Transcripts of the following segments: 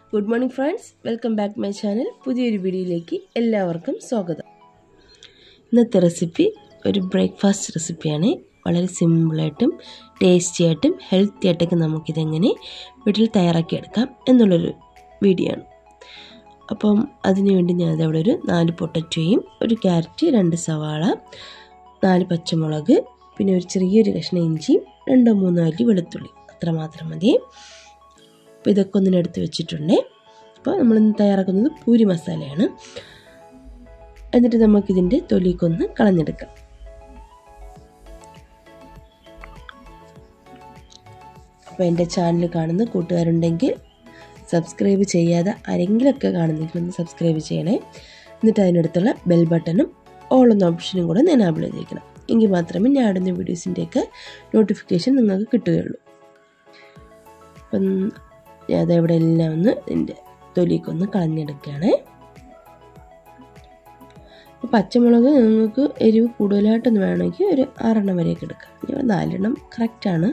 Good morning friends, welcome back my channel. പുതിയൊരു വീഡിയോയിലേക്ക് എല്ലാവർക്കും സ്വാഗതം. ഇന്നത്തെ റെസിപ്പി ഒരു ബ്രേക്ക്ഫാസ്റ്റ് റെസിപ്പിയാണ്. വളരെ സിമ്പിളായിട്ടും ടേസ്റ്റി ആയിട്ടും ഹെൽത്തി ആയിട്ടൊക്കെ നമുക്കിതെങ്ങനെ വീട്ടിൽ തയ്യാറാക്കിയെടുക്കാം എന്നുള്ളൊരു വീഡിയോ ആണ്. അപ്പം അതിനുവേണ്ടി ഞാനതവിടെ ഒരു 4 പൊട്ടറ്റോയും, ഒരു ക്യാരറ്റ്, 2 സവാള, 4 പച്ചമുളക്, പിന്നെ ഒരു ചെറിയൊരു കഷ്ണം ഇഞ്ചിയും 2-3 അല്ലി വെളുത്തുള്ളി, അത്ര മാത്രം മതി. അപ്പോൾ ഇതൊക്കെ ഒന്നിനെടുത്ത് വെച്ചിട്ടുണ്ട്. അപ്പോൾ നമ്മളിന്ന് തയ്യാറാക്കുന്നത് പൂരി മസാലയാണ്. എന്നിട്ട് നമുക്കിതിൻ്റെ തൊലിക്കൊന്ന് കളഞ്ഞെടുക്കാം. അപ്പോൾ എൻ്റെ ചാനൽ കാണുന്ന കൂട്ടുകാരുണ്ടെങ്കിൽ സബ്സ്ക്രൈബ് ചെയ്യാതെ ആരെങ്കിലുമൊക്കെ കാണുന്നെങ്കിൽ ഒന്ന് സബ്സ്ക്രൈബ് ചെയ്യണേ. എന്നിട്ട് അതിനടുത്തുള്ള ബെൽ ബട്ടണും ഓൾ എന്ന ഓപ്ഷനും കൂടെ എനാബിൾ ചെയ്തിരിക്കണം. എങ്കിൽ മാത്രമേ ഞാൻ ഇടുന്ന വീഡിയോസിൻ്റെയൊക്കെ നോട്ടിഫിക്കേഷൻ നിങ്ങൾക്ക് കിട്ടുകയുള്ളൂ. അപ്പം അതവിടെ എല്ലാം ഒന്ന് ഇതിൻ്റെ തൊലിക്കൊന്ന് കളഞ്ഞെടുക്കുകയാണ്. അപ്പോൾ പച്ചമുളക് നിങ്ങൾക്ക് എരിവ് കൂടുതലായിട്ടൊന്ന് വേണമെങ്കിൽ ഒരു 6 വരെയൊക്കെ എടുക്കാം. 4 കറക്റ്റാണ്.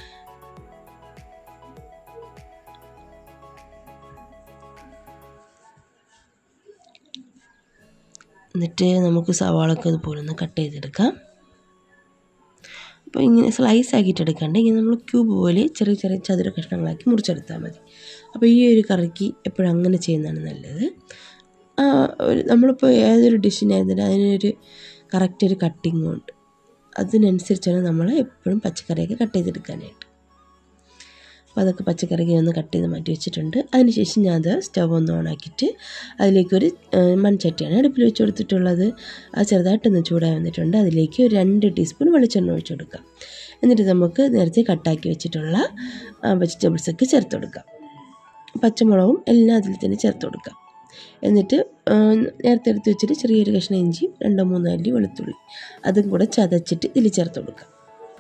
എന്നിട്ട് നമുക്ക് സവാളൊക്കെ അതുപോലെ ഒന്ന് കട്ട് ചെയ്തെടുക്കാം. അപ്പോൾ ഇങ്ങനെ സ്ലൈസ് ആക്കിയിട്ട് എടുക്കാണ്ട് ഇങ്ങനെ നമ്മൾ ക്യൂബ് പോലെ ചെറിയ ചെറിയ ചതുര കഷ്ണങ്ങളാക്കി മുറിച്ചെടുത്താൽ മതി. അപ്പോൾ ഈ ഒരു കറിക്ക് എപ്പോഴും അങ്ങനെ ചെയ്യുന്നതാണ് നല്ലത്. നമ്മളിപ്പോൾ ഏതൊരു ഡിഷിനായിരുന്നാലും അതിനൊരു കറക്റ്റ് ഒരു കട്ടിങ് ഉണ്ട്. അതിനനുസരിച്ചാണ് നമ്മൾ എപ്പോഴും പച്ചക്കറിയൊക്കെ കട്ട് ചെയ്തെടുക്കാനായിട്ട്. അപ്പോൾ അതൊക്കെ പച്ചക്കറിക്ക് ഒന്ന് കട്ട് ചെയ്ത് മാറ്റി വെച്ചിട്ടുണ്ട്. അതിനുശേഷം ഞാൻ അത് സ്റ്റവ് ഒന്ന് ഓണാക്കിയിട്ട് അതിലേക്കൊരു മൺചട്ടിയാണ് അടുപ്പിൽ വെച്ച് കൊടുത്തിട്ടുള്ളത്. അത് ചെറുതായിട്ടൊന്ന് ചൂടായി വന്നിട്ടുണ്ട്. അതിലേക്ക് ഒരു 2 ടീസ്പൂൺ വെളിച്ചെണ്ണ ഒഴിച്ച് കൊടുക്കാം. എന്നിട്ട് നമുക്ക് നേരത്തെ കട്ടാക്കി വെച്ചിട്ടുള്ള വെജിറ്റബിൾസൊക്കെ ചേർത്ത് കൊടുക്കാം. പച്ചമുളകും എല്ലാം അതിൽ തന്നെ ചേർത്ത് കൊടുക്കാം. എന്നിട്ട് നേരത്തെ എടുത്ത് വെച്ചിട്ട് ചെറിയൊരു കഷ്ണം ഇഞ്ചിയും 2-3 അല്ലി വെളുത്തുള്ളി അതും കൂടെ ചതച്ചിട്ട് ഇതിൽ ചേർത്ത് കൊടുക്കാം.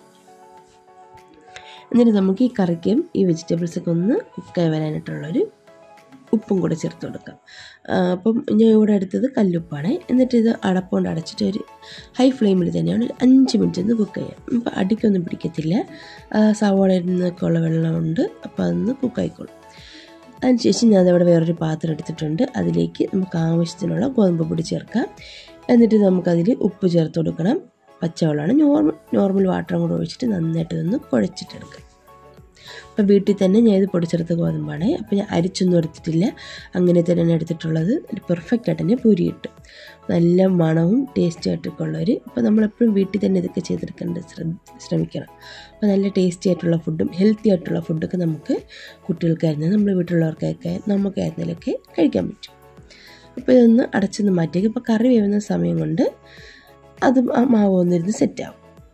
എന്നിട്ട് നമുക്ക് ഈ കറിക്കും ഈ വെജിറ്റബിൾസൊക്കെ ഒന്ന് കുക്കായി വരാനായിട്ടുള്ളൊരു ഉപ്പും കൂടെ ചേർത്ത് കൊടുക്കാം. അപ്പം ഞാൻ ഇവിടെ എടുത്തത് കല്ലുപ്പാണ്. എന്നിട്ട് ഇത് അടപ്പുകൊണ്ട് അടച്ചിട്ട് ഒരു ഹൈ ഫ്ലെയിമിൽ തന്നെയാണ് ഒരു 5 മിനിറ്റ് ഒന്ന് കുക്ക് ചെയ്യാം. അപ്പോൾ അടിക്കൊന്നും പിടിക്കത്തില്ല. സവാളയിൽ നിന്നൊക്കെ ഉള്ള വെള്ളമുണ്ട്, അപ്പോൾ അതൊന്ന് കുക്കായിക്കോളും. അതിനുശേഷം ഞാൻ അതവിടെ വേറൊരു പാത്രം എടുത്തിട്ടുണ്ട്. അതിലേക്ക് നമുക്ക് ആവശ്യത്തിനുള്ള ഗോതമ്പ് പൊടി ചേർക്കാം. എന്നിട്ട് നമുക്കതിൽ ഉപ്പ് ചേർത്ത് കൊടുക്കണം. പച്ചവെള്ളമാണ്, നോർമൽ വാട്ടറും കൂടെ ഒഴിച്ചിട്ട് നന്നായിട്ട് ഒന്ന് കുഴച്ചിട്ടെടുക്കാം. അപ്പോൾ വീട്ടിൽ തന്നെ ഞാൻ ഇത് പൊടിച്ചെടുത്ത ഗോതമ്പാണ്. അപ്പോൾ ഞാൻ അരിച്ചൊന്നും എടുത്തിട്ടില്ല, അങ്ങനെ തന്നെയാണ് എടുത്തിട്ടുള്ളത്. പെർഫെക്റ്റ് ആയിട്ട് തന്നെ പൂരി കിട്ടും. നല്ല മണവും ടേസ്റ്റി ആയിട്ടൊക്കെ ഉള്ളവർ. അപ്പോൾ നമ്മളെപ്പോഴും വീട്ടിൽ തന്നെ ഇതൊക്കെ ചെയ്തെടുക്കേണ്ട ശ്രമിക്കണം. അപ്പോൾ നല്ല ടേസ്റ്റി ആയിട്ടുള്ള ഫുഡും ഹെൽത്തി ആയിട്ടുള്ള ഫുഡൊക്കെ നമുക്ക് കുട്ടികൾക്കായിരുന്നാലും നമ്മൾ വീട്ടിലുള്ളവർക്കൊക്കെ നമുക്കായിരുന്നാലൊക്കെ കഴിക്കാൻ പറ്റും. അപ്പോൾ ഇതൊന്ന് അടച്ചൊന്ന് മാറ്റിയേക്കും. ഇപ്പോൾ കറി വേവുന്ന സമയം കൊണ്ട് അത് ആ മാവ് വന്നിരുന്ന് സെറ്റാവും.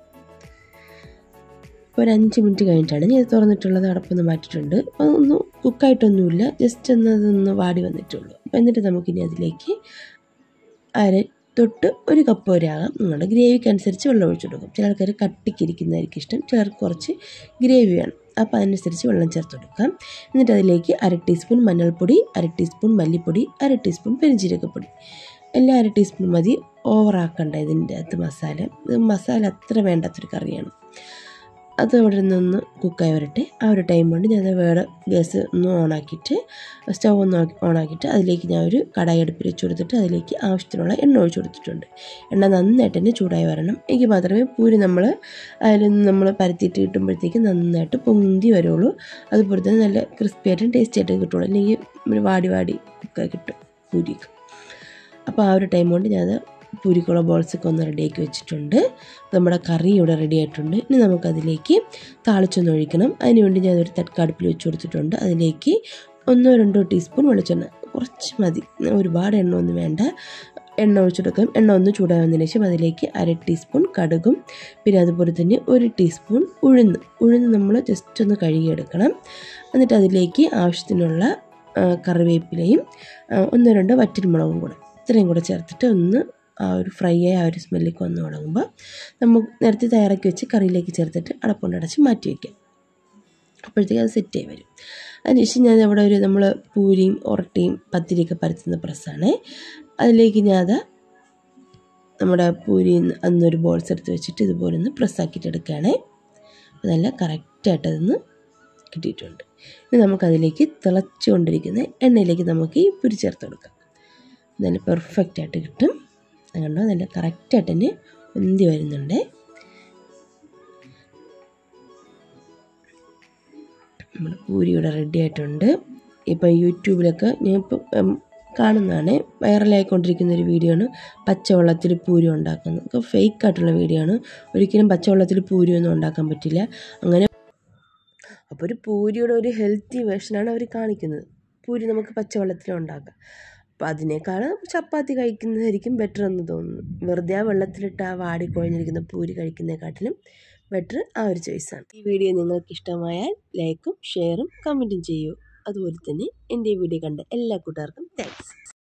ഇപ്പോൾ ഒരു 5 മിനിറ്റ് കഴിഞ്ഞിട്ടാണ് ഞാൻ തുറന്നിട്ടുള്ളത്. അടപ്പൊന്ന് മാറ്റിയിട്ടുണ്ട്. അതൊന്നും കുക്കായിട്ടൊന്നുമില്ല, ജസ്റ്റ് അതൊന്ന് വാടി വന്നിട്ടുള്ളൂ. അപ്പോൾ എന്നിട്ട് നമുക്കിനി അതിലേക്ക് 1/2 കപ്പ് വരെ ആകാം, നിങ്ങളുടെ ഗ്രേവിക്ക് അനുസരിച്ച് വെള്ളം ഒഴിച്ചു കൊടുക്കും. ചില ആൾക്കാർ കട്ടിക്കിരിക്കുന്നതായിരിക്കും ഇഷ്ടം, ചിലർക്ക് കുറച്ച് ഗ്രേവി വേണം. അപ്പോൾ അതിനനുസരിച്ച് വെള്ളം ചേർത്ത് കൊടുക്കാം. എന്നിട്ട് അതിലേക്ക് 1/2 ടീസ്പൂൺ മഞ്ഞൾപ്പൊടി, 1/2 ടീസ്പൂൺ മല്ലിപ്പൊടി, 1/2 ടീസ്പൂൺ പെരുംജീരകപ്പൊടി, എല്ലാം 1/2 ടീസ്പൂൺ മതി. ഓവറാക്കണ്ട ഇതിൻ്റെ അകത്ത് മസാല. ഇത് മസാല അത്ര വേണ്ടാത്തൊരു കറിയാണ്. അത് അവിടെ നിന്നൊന്ന് കുക്കായി വരട്ടെ. ആ ഒരു ടൈം കൊണ്ട് ഞാൻ വേറെ ഗ്യാസ് ഒന്ന് ഓണാക്കിയിട്ട് സ്റ്റവ് ഒന്ന് ഓണാക്കിയിട്ട് അതിലേക്ക് ഞാൻ ഒരു കടായി അടുപ്പിൽ വെച്ച് കൊടുത്തിട്ട് അതിലേക്ക് ആവശ്യത്തിനുള്ള എണ്ണ ഒഴിച്ച് കൊടുത്തിട്ടുണ്ട്. എണ്ണ നന്നായിട്ട് തന്നെ ചൂടായി വരണം. എങ്കിൽ മാത്രമേ പൂരി അതിൽ നിന്ന് നമ്മൾ പരത്തിയിട്ട് കിട്ടുമ്പോഴത്തേക്ക് നന്നായിട്ട് പൊന്തി വരുള്ളൂ. അതുപോലെ തന്നെ നല്ല ക്രിസ്പി ആയിട്ടും ടേസ്റ്റി ആയിട്ടും കിട്ടുള്ളൂ. അല്ലെങ്കിൽ വാടി ഒക്കെ കിട്ടും പൂരിക്ക്. അപ്പോൾ ആ ഒരു ടൈം കൊണ്ട് ഞാൻ പൂരിക്കുള്ള ബോൾസൊക്കെ ഒന്ന് റെഡിയാക്കി വെച്ചിട്ടുണ്ട്. നമ്മുടെ കറി ഇവിടെ റെഡി ആയിട്ടുണ്ട്. ഇനി നമുക്കതിലേക്ക് താളിച്ചൊന്ന് ഒഴിക്കണം. അതിനുവേണ്ടി ഞാനൊരു തട്ട്കടുപ്പിൽ വെച്ച് കൊടുത്തിട്ടുണ്ട്. അതിലേക്ക് 1-2 ടീസ്പൂൺ വെളിച്ചെണ്ണ, കുറച്ച് മതി, ഒരുപാട് എണ്ണ ഒന്നും വേണ്ട. എണ്ണ ഒഴിച്ചെടുക്കാം. എണ്ണ ഒന്ന് ചൂടാവുന്നതിന് ശേഷം അതിലേക്ക് 1/2 ടീസ്പൂൺ കടുകും, പിന്നെ അതുപോലെ തന്നെ 1 ടീസ്പൂൺ ഉഴുന്ന് നമ്മൾ ജസ്റ്റ് ഒന്ന് കഴുകിയെടുക്കണം. എന്നിട്ട് അതിലേക്ക് ആവശ്യത്തിനുള്ള കറിവേപ്പിലയും 1-2 വറ്റൽമുളകും കൂടെ, ഇത്രയും കൂടെ ചേർത്തിട്ട് ഒന്ന് ആ ഒരു ഫ്രൈ ആയി ആ ഒരു സ്മെല്ലൊക്കെ വന്ന് തുടങ്ങുമ്പോൾ നമുക്ക് നേരത്തെ തയ്യാറാക്കി വെച്ച് കറിയിലേക്ക് ചേർത്തിട്ട് അടപ്പുകൊണ്ട് അടച്ച് മാറ്റി വയ്ക്കാം. അപ്പോഴത്തേക്ക് അത് സെറ്റായി വരും. അതിനുശേഷം ഞാൻ അവിടെ നമ്മൾ പൂരിയും ഒറട്ടിയും പത്തിരിയൊക്കെ പരത്തുന്ന പ്രസ്സാണ്. അതിലേക്ക് ഞാൻ നമ്മുടെ പൂരി അന്നൊരു ബോൾസ് എടുത്ത് വെച്ചിട്ട് ഇതുപോലെ ഒന്ന് പ്രസ്സാക്കിയിട്ട് എടുക്കുകയാണ്. അപ്പോൾ നല്ല കറക്റ്റായിട്ടതൊന്ന് കിട്ടിയിട്ടുണ്ട്. ഇനി നമുക്കതിലേക്ക് തിളച്ചുകൊണ്ടിരിക്കുന്ന എണ്ണയിലേക്ക് നമുക്ക് ഈ പൂരി ചേർത്ത് കൊടുക്കാം. നല്ല പെർഫെക്റ്റായിട്ട് കിട്ടും. അതുകൊണ്ടോ നല്ല കറക്റ്റായിട്ട് തന്നെ വെന്തി വരുന്നുണ്ട്. നമ്മുടെ പൂരി ഇവിടെ റെഡി ആയിട്ടുണ്ട്. ഇപ്പം യൂട്യൂബിലൊക്കെ ഞാൻ ഇപ്പം കാണുന്നതാണ്, വൈറലായിക്കൊണ്ടിരിക്കുന്ന ഒരു വീഡിയോ ആണ് പച്ചവെള്ളത്തിൽ പൂരി ഉണ്ടാക്കുന്നത്. ഒക്കെ ഫേക്കായിട്ടുള്ള വീഡിയോ ആണ്. ഒരിക്കലും പച്ചവെള്ളത്തിൽ പൂരി ഒന്നും ഉണ്ടാക്കാൻ പറ്റില്ല. അങ്ങനെ അപ്പോൾ ഒരു പൂരിയുടെ ഒരു ഹെൽത്തി വേർഷനാണ് അവർ കാണിക്കുന്നത്. പൂരി നമുക്ക് പച്ചവെള്ളത്തിൽ ഉണ്ടാക്കാം. അപ്പോൾ അതിനേക്കാൾ ചപ്പാത്തി കഴിക്കുന്നതായിരിക്കും ബെറ്റർ എന്ന് തോന്നുന്നു. വെറുതെ ആ വെള്ളത്തിലിട്ട് ആ വാടിക്കൊഴിഞ്ഞിരിക്കുന്ന പൂരി കഴിക്കുന്നതിനെക്കാട്ടിലും ബെറ്റർ ആ ഒരു ചോയ്സാണ്. ഈ വീഡിയോ നിങ്ങൾക്ക് ഇഷ്ടമായാൽ ലൈക്കും ഷെയറും കമൻറ്റും ചെയ്യൂ. അതുപോലെ തന്നെ എൻ്റെ ഈ വീഡിയോ കണ്ട എല്ലാ കൂട്ടുകാർക്കും താങ്ക്സ്.